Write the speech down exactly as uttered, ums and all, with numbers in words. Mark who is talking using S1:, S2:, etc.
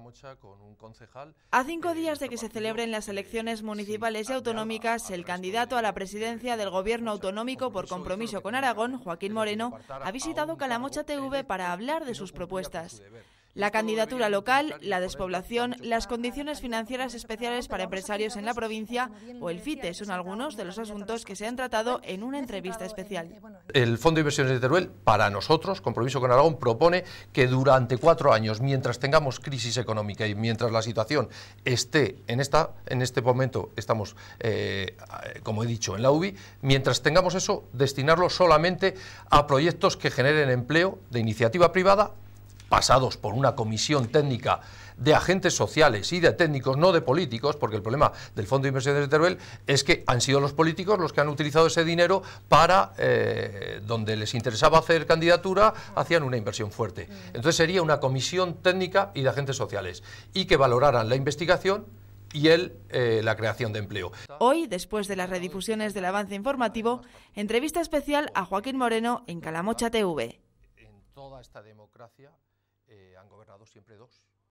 S1: Calamocha con un concejal.
S2: A cinco días de que se celebren las elecciones municipales y autonómicas, el candidato a la presidencia del Gobierno autonómico por Compromiso con Aragón, Joaquín Moreno, ha visitado Calamocha T V para hablar de sus propuestas. La candidatura local, la despoblación, las condiciones financieras especiales para empresarios en la provincia o el FITE son algunos de los asuntos que se han tratado en una entrevista especial.
S1: El Fondo de Inversiones de Teruel, para nosotros, Compromiso con Aragón, propone que durante cuatro años, mientras tengamos crisis económica y mientras la situación esté en, esta, en este momento, estamos, eh, como he dicho, en la U B I, mientras tengamos eso, destinarlo solamente a proyectos que generen empleo de iniciativa privada, pasados por una comisión técnica de agentes sociales y de técnicos, no de políticos, porque el problema del Fondo de Inversiones de Teruel es que han sido los políticos los que han utilizado ese dinero para, eh, donde les interesaba hacer candidatura, hacían una inversión fuerte. Entonces sería una comisión técnica y de agentes sociales, y que valoraran la investigación y el, eh, la creación de empleo.
S2: Hoy, después de las redifusiones del avance informativo, entrevista especial a Joaquín Moreno en Calamocha T V.
S1: En toda esta democracia eh, han gobernado siempre dos.